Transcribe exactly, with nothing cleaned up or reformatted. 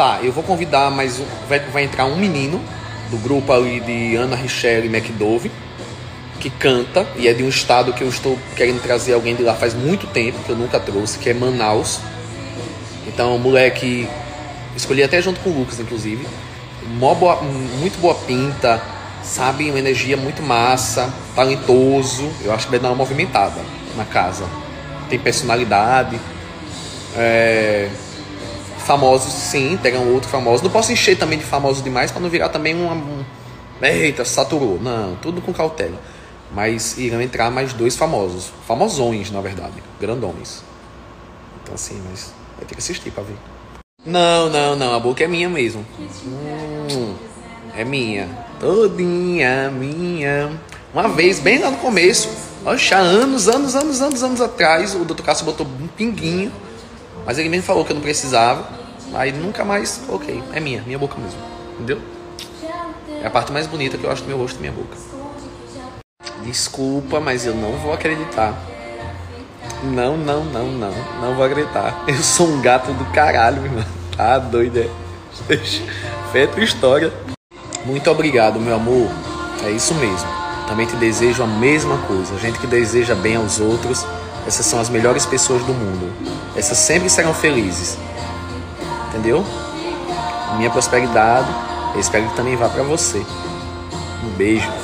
Tá, eu vou convidar, mas vai, vai entrar um menino do grupo ali de Ana Richelle e McDove, que canta, e é de um estado que eu estou querendo trazer alguém de lá faz muito tempo, que eu nunca trouxe, que é Manaus. Então, moleque, escolhi até junto com o Lucas, inclusive. Mó boa, muito boa pinta, sabe? Uma energia muito massa, talentoso. Eu acho que vai dar uma movimentada na casa. Tem personalidade. É... Famosos, sim, pegam outro famoso. Não posso encher também de famosos demais para não virar também uma... um... Eita, saturou. Não, tudo com cautela. Mas irão entrar mais dois famosos. Famosões, na verdade. Grandões. Então, assim, mas vai ter que assistir pra ver. Não, não, não. A boca é minha mesmo. Hum, é minha. Todinha minha. Uma vez, bem lá no começo, oxa, anos, anos, anos, anos, anos atrás, o doutor Cássio botou um pinguinho. Mas ele mesmo falou que eu não precisava. Aí nunca mais coloquei. É minha, minha boca mesmo. Entendeu? É a parte mais bonita que eu acho do meu rosto, minha boca. Desculpa, mas eu não vou acreditar. Não, não, não, não. Não vou acreditar. Eu sou um gato do caralho, meu irmão. Tá doido, é? Feita história. Muito obrigado, meu amor. É isso mesmo. Também te desejo a mesma coisa. Gente que deseja bem aos outros, essas são as melhores pessoas do mundo. Essas sempre serão felizes. Entendeu? Minha prosperidade, eu espero que também vá pra você. Um beijo.